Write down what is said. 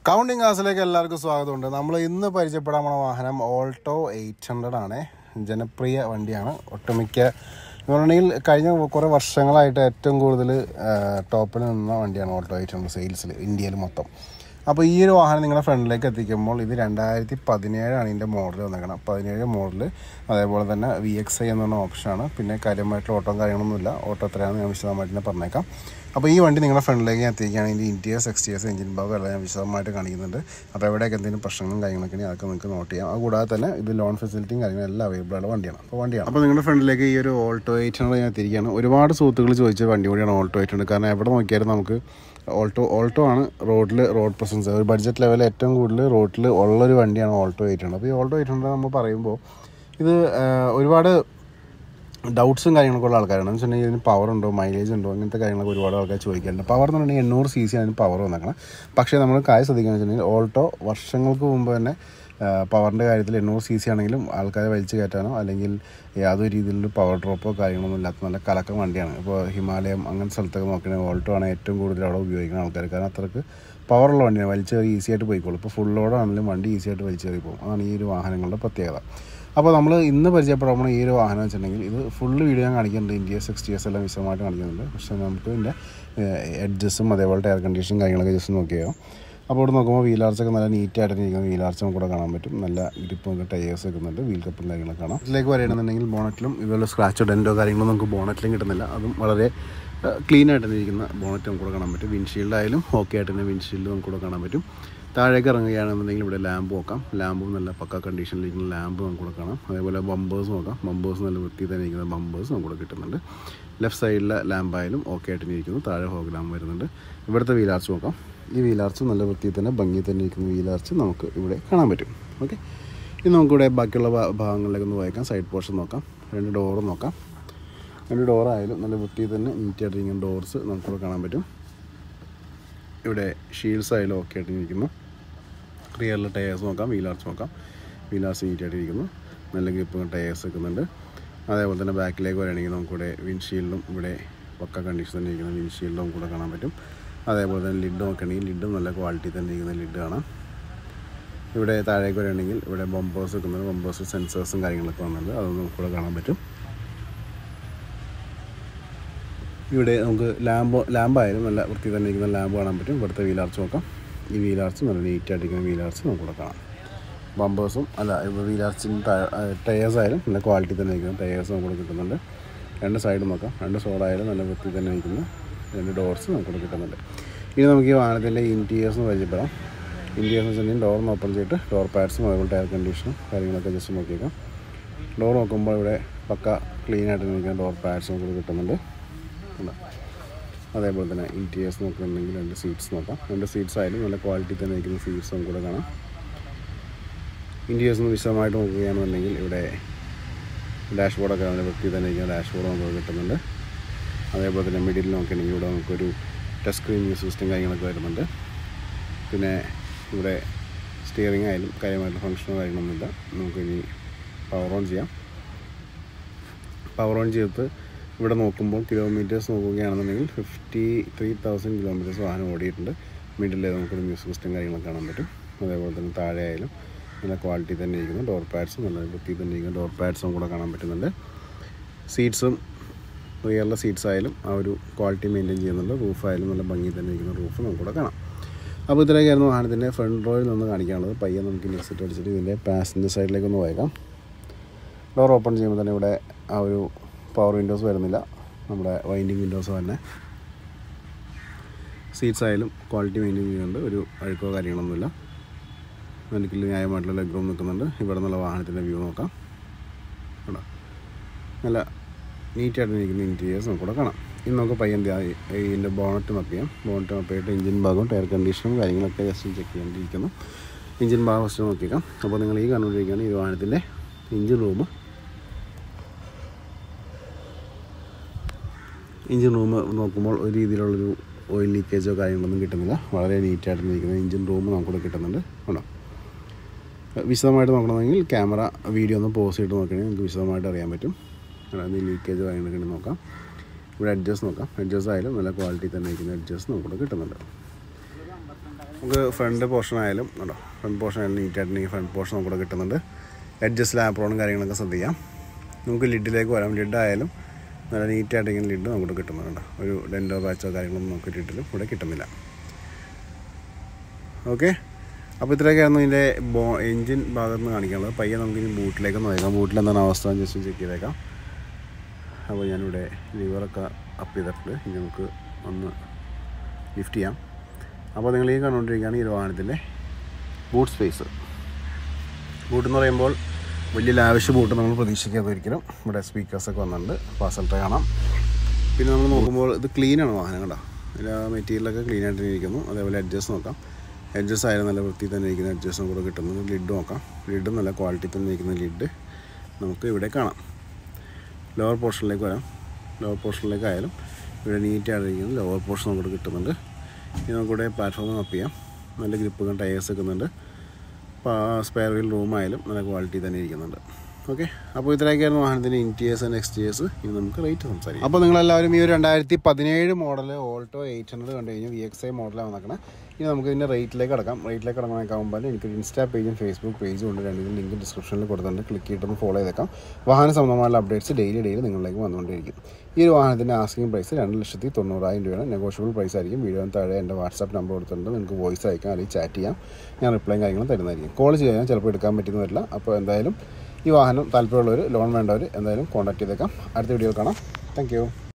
Counting ക്ലാസ്സിലേക്ക് എല്ലാവർക്കും സ്വാഗതമുണ്ട്. നമ്മൾ ഇന്ന് പരിചയപ്പെടാൻ പോണ വാഹനം ഓൾട്ടോ 800 ആണ്. ജനപ്രിയ വണ്ടിയാണ്. ഒട്ടുമിക്ക എന്ന് പറഞ്ഞിട്ടുണ്ടെങ്കിൽ കഴിഞ്ഞ കുറേ വർഷങ്ങളായിട്ട് ഏറ്റവും കൂടുതൽ ടോപ്പിൽ നിന്ന വണ്ടിയാണ് ഓൾട്ടോ 800 സെയിൽസിൽ ഇന്ത്യയിൽ മൊത്തം. അപ്പോൾ ഈ ഒരു വാഹനം നിങ്ങളുടെ ഫ്രണ്ടിലേക്ക് എത്തിക്കുമ്പോൾ ഇത് 2017 ഇതിൻ്റെ മോഡൽ വന്നേക്കണം. 17 മോഡൽ. അതേപോലെ തന്നെ VXI എന്ന് പറഞ്ഞ ഓപ്ഷനാണ്. പിന്നെ കാര്യമായിട്ടുള്ള ഓട്ടോ കാര്യങ്ങളൊന്നുമില്ല. ഓട്ടോ എത്രയാണെന്ന് ഞാൻ വിശദമായിട്ട് പറഞ്ഞേക്കാം. അപ്പോൾ ഈ വണ്ടി നിങ്ങളുടെ ഫ്രണ്ടിലേക്ക് ഞാൻ എത്തിക്കുകയാണ്. ഇതിൻ്റെ ഇൻറ്റീരിയർ എക്സ്റ്റീരിയർ എഞ്ചിൻ ഭാഗം എല്ലാം ഞാൻ വിശദമായിട്ട് കാണിക്കുന്നുണ്ട്. അപ്പോൾ എവിടെയൊക്കെ എന്തെങ്കിലും പ്രശ്നങ്ങളും കാര്യങ്ങളൊക്കെ ഉണ്ടെങ്കിൽ അതൊക്കെ നിങ്ങൾക്ക് നോട്ട് ചെയ്യാം. അതുകൂടാതെ തന്നെ ഇത് ലോൺ ഫെസിലിറ്റിയും കാര്യങ്ങളും എല്ലാം അവൈലബിൾ ആയ വണ്ടിയാണ്. അപ്പോൾ നിങ്ങളുടെ ഫ്രണ്ടിലേക്ക് ഈ ഒരു ഓൾട്ടോ 800 ഞാൻ എത്തിയിരിക്കുകയാണ്. ഒരുപാട് സുഹൃത്തുക്കൾ ചോദിച്ച വണ്ടി കൂടിയാണ് ഓൾട്ടോ 800. കാരണം എവിടെ നോക്കിയാലും നമുക്ക് ഓൾട്ടോ ആണ് റോഡ് പ്രസൻസ് ഒരു ബഡ്ജറ്റ് ലെവലിൽ ഏറ്റവും കൂടുതൽ റോഡിൽ ഉള്ളൊരു വണ്ടിയാണ് ഓൾട്ടോ 800. അപ്പോൾ ഈ ഓൾട്ടോ 800 നമ്മൾ പറയുമ്പോൾ ഇത് ഒരുപാട് ഡൗട്ട്സും കാര്യങ്ങളൊക്കെ ഉള്ള ആൾക്കാരാണ്. എന്ന് വെച്ചിട്ടുണ്ടെങ്കിൽ ഇതിന് പവർ ഉണ്ടോ, മൈലേജ് ഉണ്ടോ, അങ്ങനത്തെ കാര്യങ്ങളൊക്കെ ഒരുപാട് ആൾക്കാർ ചോദിക്കാറുണ്ട്. പവർ എന്ന് പറഞ്ഞിട്ടുണ്ടെങ്കിൽ 800 cc അതിന് പവർ വന്നേക്കണം. പക്ഷേ നമ്മൾ കാര്യം ശ്രദ്ധിക്കുകയെന്ന് വെച്ചിട്ടുണ്ടെങ്കിൽ ഓൾട്ടോ വർഷങ്ങൾക്ക് മുമ്പ് തന്നെ പവറിൻ്റെ കാര്യത്തിൽ 800 cc ആണെങ്കിലും ആൾക്കാരെ വലിച്ചു കയറ്റാനോ അല്ലെങ്കിൽ യാതൊരു രീതിയിലുള്ള പവർ ഡ്രോപ്പോ കാര്യങ്ങളൊന്നും ഇല്ലാത്ത നല്ല കലക്കം വണ്ടിയാണ്. ഇപ്പോൾ ഹിമാലയം അങ്ങനത്തെ സ്ഥലത്തൊക്കെ നോക്കുകയാണെങ്കിൽ ഓൾട്ടോ ആണ് ഏറ്റവും കൂടുതൽ അവിടെ ഉപയോഗിക്കുന്ന ആൾക്കാർ. കാരണം അത്രയ്ക്ക് പവറുള്ള വണ്ടിയാണ്. വലിച്ചു കയറി ഈസി ആയിട്ട് പോയിക്കോളും. ഇപ്പോൾ ഫുൾ ലോഡാണെങ്കിലും വണ്ടി ഈസി ആയിട്ട് വലിച്ചു കയറി പോകും. അതാണ് ഈ ഒരു വാഹനങ്ങളുടെ പ്രത്യേകത. അപ്പോൾ നമ്മൾ ഇന്ന് പരിചയപ്പെടുമ്പോൾ ഈ ഒരു വാഹനം വെച്ചിട്ടുണ്ടെങ്കിൽ ഇത് ഫുള്ള് വീഡിയോ ഞാൻ കാണിക്കുന്നുണ്ട്. ഇൻറ്റീരിയർ എക്സ്റ്റീരിയർ എല്ലാം വിശദമായിട്ട് കാണിക്കുന്നുണ്ട്. പക്ഷേ നമുക്ക് ഇതിൻ്റെ എഡ്ജസും അതേപോലെ എയർ കണ്ടീഷനും കാര്യങ്ങളൊക്കെ ജസ്റ്റ് നോക്കിയാൽ അപ്പോൾ ഇവിടെ നോക്കുമ്പോൾ വീലാർച്ചൊക്കെ നല്ല നീറ്റായിട്ട് ഇരിക്കുന്ന വീലാർച്ച നമുക്ക് കൂടെ കാണാൻ പറ്റും. നല്ല ഗ്രിപ്പ് നമുക്ക് ടയേഴ്സ് വെക്കുന്നുണ്ട്. വീൽ കപ്പും കാര്യങ്ങളൊക്കെ കാണാം. ഇതിലേക്ക് വരികയാണെന്നുണ്ടെങ്കിൽ ബോണറ്റിലും ഇതുപോലെ സ്ക്രാച്ചോ ഡെൻറ്റോ കാര്യങ്ങളൊന്നും നമുക്ക് ബോണറ്റിലും കിട്ടുന്നില്ല. അതും വളരെ ക്ലീൻ ആയിട്ട് തന്നെ ഇരിക്കുന്ന ബോണറ്റ് നമുക്ക് കൂടെ കാണാൻ പറ്റും. വിൻഷീൽഡ് ആയാലും ഓക്കെ ആയിട്ട് തന്നെ വിൻഷീൽഡ് നമുക്ക് കൂടെ കാണാൻ പറ്റും. താഴേക്ക് ഇറങ്ങുകയാണെന്നുണ്ടെങ്കിൽ ഇവിടെ ലാമ്പ് നോക്കാം. ലാമ്പും നല്ല പക്ക കണ്ടീഷനിലിരിക്കുന്ന ലാമ്പ് നമുക്ക് കൂടെ കാണാം. അതേപോലെ ബമ്പേഴ്സ് നോക്കാം. ബമ്പേഴ്സ് നല്ല വൃത്തി തന്നെ ഇരിക്കുന്ന ബമ്പേഴ്സ് നമുക്ക് കൂടെ കിട്ടുന്നുണ്ട്. ലെഫ്റ്റ് സൈഡിലെ ലാമ്പായാലും ഓക്കെ ആയിട്ട് ഇരിക്കുന്നു. താഴെ ഹോഗ് ലാമ്പ് വരുന്നുണ്ട്. ഇവിടുത്തെ വീലാർച്ച് നോക്കാം. ഈ വീലാർച്ച് നല്ല വൃത്തിയിൽ തന്നെ ഭംഗി തന്നെ ഇരിക്കുന്ന വീലാർച്ച് നമുക്ക് ഇവിടെ കാണാൻ പറ്റും. ഓക്കെ, ഇനി നമുക്കിവിടെ ബാക്കിയുള്ള ഭാഗങ്ങളിലേക്ക് ഒന്ന് വായിക്കാം. സൈഡ് പോർഷൻ നോക്കാം. 2 ഡോറ് നോക്കാം. 2 ഡോറായാലും നല്ല വൃത്തിയിൽ തന്നെ നീറ്റായിട്ടിരിക്കുന്ന ഡോർസ് നമുക്കിവിടെ കാണാൻ പറ്റും. ഇവിടെ ഷീൽഡ്സ് ആയാലും ഓക്കെ ആയിട്ടിരിക്കുന്നു. റിയറിലെ ടയേഴ്സ് നോക്കാം. വീലാർച്ച് നോക്കാം. വീലാർച്ച് നീറ്റായിട്ടിരിക്കുന്നു. നല്ല ഗ്രിപ്പ് ടയേഴ്സ് വെക്കുന്നുണ്ട്. അതേപോലെ തന്നെ ബാക്കിലേക്ക് വരികയാണെങ്കിൽ നമുക്കിവിടെ വിൻഷീൽഡും ഇവിടെ പക്ക കണ്ടീഷൻ തന്നെ ഇരിക്കുന്ന വിൻഷീൽഡും നമുക്ക് കൂടെ കാണാൻ പറ്റും. അതേപോലെ തന്നെ ലിഡ് നോക്കുകയാണെങ്കിൽ ലിഡും നല്ല ക്വാളിറ്റി തന്നെ ഇരിക്കുന്ന ലിഡ് കാണാം. ഇവിടെ താഴേക്ക് വരികയാണെങ്കിൽ ഇവിടെ ബമ്പേഴ്സ് വെക്കുന്നുണ്ട്. ബമ്പേഴ്സ് സെൻസേഴ്സും കാര്യങ്ങളൊക്കെ വന്നിട്ടുണ്ട്. അതൊന്നും നമുക്ക് കൂടെ കാണാൻ പറ്റും. ഇവിടെ നമുക്ക് ലാമ്പായാലും നല്ല വൃത്തി തന്നെ ഇരിക്കുന്ന ലാമ്പ് കാണാൻ പറ്റും. ഇവിടുത്തെ വീലാർച്ച് നോക്കാം. ഈ വീലാർച്ച് നല്ല നീറ്റായിട്ടിരിക്കുന്ന വീലാർച്ച് നമുക്കിവിടെ കാണാം. ബമ്പേഴ്സും വീലാർച്ചിൻ്റെ ടയേഴ്സ് ആയാലും നല്ല ക്വാളിറ്റി തന്നെ ഇരിക്കുന്ന ടയേഴ്സ് നമുക്കിവിടെ കിട്ടുന്നുണ്ട്. 2 സൈഡ് നോക്കാം. 2 സോഡായാലും നല്ല വൃത്തി തന്നെ ഇരിക്കുന്ന 2 ഡോർസ് നമുക്കിവിടെ കിട്ടുന്നുണ്ട്. ഇനി നമുക്ക് ഈ വാഹനത്തിൻ്റെ ഇൻറ്റീരിയേഴ്സ് പരിചയപ്പെടാം. ഇൻറ്റീരിയേഴ്സ് വെച്ചിട്ടുണ്ടെങ്കിൽ ഡോർ ഓപ്പൺ ചെയ്തിട്ട് ഡോർ പാഡ്സും അതുപോലെ എയർ കണ്ടീഷനും കാര്യങ്ങളൊക്കെ ജസ്റ്റ് നോക്കിയേക്കാം. ഡോർ നോക്കുമ്പോൾ ഇവിടെ പക്ക ക്ലീൻ ആയിട്ട് നിൽക്കുന്ന ഡോർ പാഡ്സ് നമുക്ക് കിട്ടുന്നുണ്ട്. അതേപോലെ തന്നെ ഇൻറ്റീരിയേഴ്സ് നോക്കുന്നുണ്ടെങ്കിൽ 2 സീറ്റ്സ് നോക്കാം. 2 സീറ്റ്സ് ആയാലും നല്ല ക്വാളിറ്റി തന്നെ ഇരിക്കുന്ന സീറ്റ്സ് നമുക്ക് കൂടെ കാണാം. ഇൻറ്റീരിയേഴ്സ് വിശദമായിട്ട് നോക്കുകയാണെന്നുണ്ടെങ്കിൽ ഇവിടെ ഡാഷ്ബോർഡൊക്കെ നല്ല വൃത്തി തന്നെ ഇരിക്കുന്ന ഡാഷ്ബോർഡ് നമുക്ക് കിട്ടുന്നുണ്ട്. അതേപോലെ തന്നെ മിഡിൽ നോക്കുകയാണെങ്കിൽ ഇവിടെ നമുക്കൊരു ടച്ച് സ്ക്രീൻ മ്യൂസിക് സിസ്റ്റം കാര്യങ്ങളൊക്കെ വരുന്നുണ്ട്. പിന്നെ ഇവിടെ സ്റ്റിയറിംഗ് ആയാലും കാര്യമായിട്ട് ഫങ്ഷനോ കാര്യങ്ങളൊന്നുമില്ല. നമുക്കിനി പവർ ഓൺ ചെയ്യാം. പവർ ഓൺ ചെയ്തിട്ട് ഇവിടെ നോക്കുമ്പോൾ കിലോമീറ്റേഴ്സ് നോക്കുകയാണെന്നുണ്ടെങ്കിൽ 53,000 കിലോമീറ്റേഴ്സ് വാഹനം ഓടിയിട്ടുണ്ട്. മിഡിൽ നമുക്കൊരു മ്യൂസിക് സിസ്റ്റം കാര്യങ്ങളൊക്കെ കാണാൻ പറ്റും. അതേപോലെ തന്നെ താഴെ ആയാലും നല്ല ക്വാളിറ്റി തന്നെ ഇരിക്കുന്നു. ഡോർ പാഡ്സും നല്ല വൃത്തി തന്നെ ഇരിക്കുന്ന ഡോർ പാഡ്സും കൂടെ കാണാൻ പറ്റുന്നുണ്ട്. സീറ്റ്സും റിയറിലെ സീറ്റ്സ് ആയാലും ആ ഒരു ക്വാളിറ്റി മെയിൻറ്റെയിൻ ചെയ്യുന്നുണ്ട്. റൂഫായാലും നല്ല ഭംഗി തന്നെ ഇരിക്കുന്ന റൂഫ് നമുക്കിവിടെ കാണാം. അപ്പോൾ ഇത്രയൊക്കെയായിരുന്നു വാഹനത്തിൻ്റെ ഫ്രണ്ട് റോയിൽ നിന്ന് കാണിക്കാനുള്ളത്. പയ്യെ നമുക്ക് നെക്സ്റ്റ് അടിച്ചിട്ട് ഇതിൻ്റെ പാസഞ്ചർ സൈഡിലേക്ക് ഒന്ന് പോയേക്കാം. ഡോർ ഓപ്പൺ ചെയ്യുമ്പോൾ തന്നെ ഇവിടെ ആ ഒരു പവർ വിൻഡോസ് വരുന്നില്ല. നമ്മുടെ വൈൻഡിങ് വിൻഡോസ് തന്നെ. സീറ്റ്സ് ആയാലും ക്വാളിറ്റി മെയിൻറ്റെയിൻ ചെയ്യുന്നുണ്ട്. ഒരു അഴുക്കോ കാര്യങ്ങളൊന്നുമില്ല. എനിക്ക് ന്യായമായിട്ടുള്ള ലെഗ് റൂം നിൽക്കുന്നുണ്ട്. ഇവിടെ നിന്നുള്ള വാഹനത്തിൻ്റെ വ്യൂ നോക്കാം. കേട്ടോ, നല്ല നീറ്റായിട്ട് ഇരിക്കുന്ന ഇൻറ്റീരിയേഴ്സ് നമുക്കിവിടെ കാണാം. ഇനി നമുക്ക് പയ്യന്തി ഇതിൻ്റെ ബോണറ്റ് മപ്പ് ചെയ്യാം. ബോണറ്റ് മപ്പ് ചെയ്തിട്ട് എഞ്ചിൻ ഭാഗവും ടയർ കണ്ടീഷനും കാര്യങ്ങളൊക്കെ ജസ്റ്റ് ചെക്ക് ചെയ്യേണ്ടിയിരിക്കുന്നു. എഞ്ചിൻ ഭാഗം ഫസ്റ്റ് നോക്കിയേക്കാം. അപ്പോൾ നിങ്ങൾ ഈ കണ്ടുകൊണ്ടിരിക്കുകയാണ് ഈ വാഹനത്തിൻ്റെ എഞ്ചിൻ റൂം. എഞ്ചിൻ റൂം നോക്കുമ്പോൾ ഒരു രീതിയിലുള്ളൊരു ഓയിൽ ലീക്കേജോ കാര്യങ്ങളൊന്നും കിട്ടുന്നില്ല. വളരെ നീറ്റായിട്ട് ഇരിക്കുന്ന എഞ്ചിൻ റൂം നമുക്കിവിടെ കിട്ടുന്നുണ്ട്. കേട്ടോ, വിശദമായിട്ട് നോക്കണമെങ്കിൽ ക്യാമറ വീഡിയോ ഒന്ന് പോസ് ചെയ്തിട്ട് നോക്കുകയാണെങ്കിൽ നമുക്ക് വിശദമായിട്ട് അറിയാൻ പറ്റും. അതായത് ലീക്കേജ് കാര്യങ്ങളൊക്കെ നോക്കാം. ഇവിടെ എഡ്ജസ് നോക്കാം. എഡ്ജസ് ആയാലും നല്ല ക്വാളിറ്റി തന്നെ ഇരിക്കുന്ന എഡ്ജസ് നമുക്കിവിടെ കിട്ടുന്നുണ്ട്. നമുക്ക് ഫ്രണ്ട് പോർഷൻ ആയാലും കേട്ടോ, ഫ്രണ്ട് പോർഷൻ ആയാലും നീറ്റായിട്ടുണ്ടെങ്കിൽ ഫ്രണ്ട് പോർഷൻ നമുക്കിവിടെ കിട്ടുന്നുണ്ട്. എഡ്ജസ്റ്റിൽ ആപ്രോണും കാര്യങ്ങളൊക്കെ ശ്രദ്ധിക്കാം. നമുക്ക് ലിഡിലേക്ക് വരാം. ലിഡായാലും നല്ല നീറ്റായിട്ട് ഇങ്ങനെ ലിഡ് നമുക്ക് കിട്ടുന്നുണ്ട്. ഒരു ഡെൻറ്റോ ബാച്ചോ കാര്യങ്ങളൊന്നും നമുക്ക് ലിഡിലും ഇവിടെ കിട്ടുന്നില്ല. ഓക്കെ, അപ്പോൾ ഇത്രയൊക്കെയായിരുന്നു ഇതിൻ്റെ എൻജിൻ ഭാഗത്ത് നിന്ന് കാണിക്കാനുള്ളത്. പയ്യെ നമുക്കിനി ബൂട്ടിലേക്ക് നോക്കാം. ബൂട്ടിൽ എന്താണ് അവസ്ഥ ജസ്റ്റ് ചെക്ക് ചെയ്തേക്കാം. അപ്പോൾ ഞാനിവിടെ ലിവറൊക്കെ അപ്പ് ചെയ്തിട്ടുണ്ട്. ഇനി നമുക്ക് ഒന്ന് ലിഫ്റ്റ് ചെയ്യാം. അപ്പോൾ നിങ്ങൾ ഈ കണ്ടുകൊണ്ടിരിക്കുകയാണ് ഈ വാഹനത്തിൻ്റെ ബൂട്ട് സ്പേസ്. ബൂട്ടെന്ന് പറയുമ്പോൾ വലിയ ലാവിഷ് ബൂട്ട് നമ്മൾ പ്രതീക്ഷിക്കാതെ ഒരിക്കലും. ഇവിടെ സ്പീക്കേഴ്സൊക്കെ വന്നിട്ടുണ്ട്. പാസൽ ട്രേ കാണാം. പിന്നെ നമ്മൾ നോക്കുമ്പോൾ ഇത് ക്ലീനാണ് വാഹനം കേട്ടോ. ഇതിൽ മെറ്റീരിയലൊക്കെ ക്ലീനായിട്ട് ഇരിക്കുന്നു. അതേപോലെ എഡ്ജസ് നോക്കാം. എഡ്ജസ് ആയാലും നല്ല വൃത്തി തന്നെ ഇരിക്കുന്ന എഡ്ജസ് കൂടെ കിട്ടുന്നത്. ലിഡ് നോക്കാം. ലിഡ് നല്ല ക്വാളിറ്റി തന്നെ ഇരിക്കുന്ന ലിഡ് നമുക്ക് ഇവിടെ കാണാം. ലോവർ പോർഷനിലേക്ക് വരാം. ലോവർ പോർഷനിലേക്കായാലും ഇവിടെ നീറ്റായിട്ടിരിക്കുന്നത് ലോവർ പോർഷൻ നമുക്ക് കിട്ടുന്നുണ്ട്. ഇനി നമുക്കിവിടെ പ്ലാറ്റ്ഫോം അപ്പ് ചെയ്യാം. നല്ല ഗ്രിപ്പുകൾ ടയേഴ്സ് വെക്കുന്നുണ്ട്. സ്പെയർ വീൽ റൂമായാലും നല്ല ക്വാളിറ്റി തന്നെ ഇരിക്കുന്നുണ്ട്. ഓക്കെ, അപ്പോൾ ഇത്രയൊക്കെയായിരുന്നു വാഹനത്തിൻ്റെ ഇൻറ്റീരിയേഴ്സ് ആൻഡ് എക്സ്റ്റീരിയേഴ്സ്. ഇനി നമുക്ക് റേറ്റ് സംസാരിക്കാം. അപ്പോൾ നിങ്ങളെല്ലാവരും ഈ ഒരു 2017 മോഡൽ ഓൾട്ടോ 800 കണ്ടു കഴിഞ്ഞാൽ VXI മോഡലാണ് നടക്കുന്നത്. ഇനി നമുക്ക് ഇതിൻ്റെ റേറ്റിലേക്ക് കിടക്കാം. റേറ്റിലേക്ക് കിടക്കാനാകുമ്പോൾ എനിക്കൊരു ഇൻസ്റ്റാ പേജും ഫേസ്ബുക്ക് പേജും ഉണ്ട്. രണ്ടിനും ലിങ്ക് ഡിസ്ക്രിപ്ഷനിൽ കൊടുത്തിട്ടുണ്ട്. ക്ലിക്ക് ചെയ്തിട്ടൊന്ന് ഫോളോ ചെയ്തേക്കാം. വാഹന സംബന്ധമായ അപ്ഡേറ്റ്സ് ഡെയിലി നിങ്ങളിലേക്ക് വന്നുകൊണ്ടിരിക്കും. ഈ ഒരു വാഹനത്തിൻ്റെ ആസ്കിംഗ് പ്രൈസ് 2,90,000 രൂപയാണ്. നെഗോഷ്യബിൾ പ്രൈസ് ആയിരിക്കും. വീഡിയോന് താഴെ എൻ്റെ വാട്സാപ്പ് നമ്പർ കൊടുത്തിട്ടുണ്ട്. നിങ്ങൾക്ക് വോയിസ് അയക്കാം, അല്ലെങ്കിൽ ചാറ്റ് ചെയ്യാം. ഞാൻ റിപ്ലൈയും കാര്യങ്ങളും തരുന്നതായിരിക്കും. കോൾ ചെയ്യാൻ ചിലപ്പോൾ എടുക്കാൻ പറ്റുന്ന വരില്ല. അപ്പോൾ എന്തായാലും ഈ വാഹനം താല്പര്യമുള്ളവർ, ലോൺ വേണ്ടവർ എന്തായാലും കോൺടാക്ട് ചെയ്തേക്കാം. അടുത്ത വീഡിയോയിൽ കാണാം. Thank U.